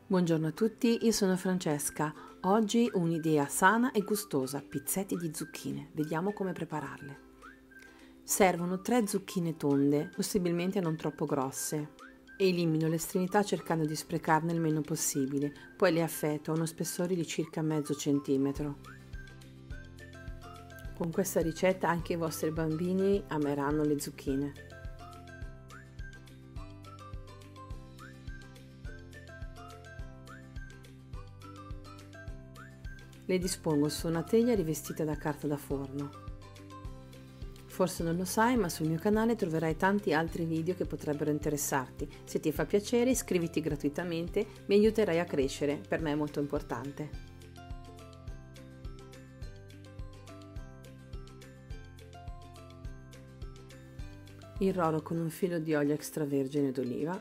Buongiorno a tutti, io sono Francesca. Oggi un'idea sana e gustosa, pizzetti di zucchine. Vediamo come prepararle. Servono 3 zucchine tonde, possibilmente non troppo grosse. Elimino l'estremità cercando di sprecarne il meno possibile, poi le affetto a uno spessore di circa mezzo centimetro. Con questa ricetta anche i vostri bambini ameranno le zucchine. Le dispongo su una teglia rivestita da carta da forno. Forse non lo sai, ma sul mio canale troverai tanti altri video che potrebbero interessarti. Se ti fa piacere, iscriviti gratuitamente, mi aiuterai a crescere, per me è molto importante. Irroro con un filo di olio extravergine d'oliva.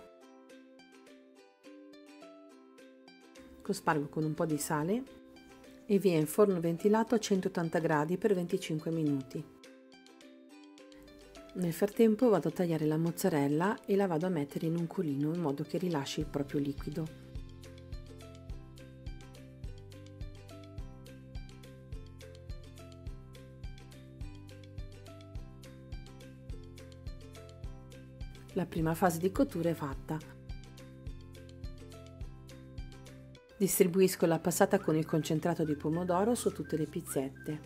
Cospargo con un po' di sale e via in forno ventilato a 180 gradi per 25 minuti. Nel frattempo vado a tagliare la mozzarella e la vado a mettere in un culino in modo che rilasci il proprio liquido. La prima fase di cottura è fatta. Distribuisco la passata con il concentrato di pomodoro su tutte le pizzette.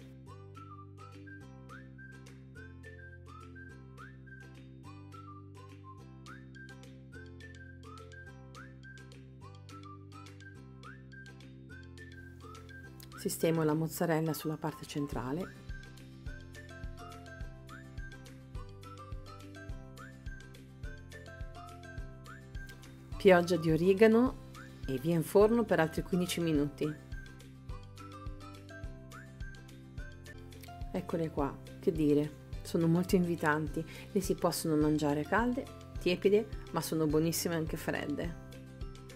Sistemo la mozzarella sulla parte centrale. Pioggia di origano e via in forno per altri 15 minuti. Eccole qua, che dire, sono molto invitanti, le si possono mangiare calde, tiepide, ma sono buonissime anche fredde.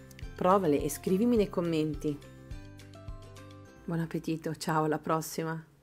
Provale e scrivimi nei commenti. Buon appetito, ciao, alla prossima!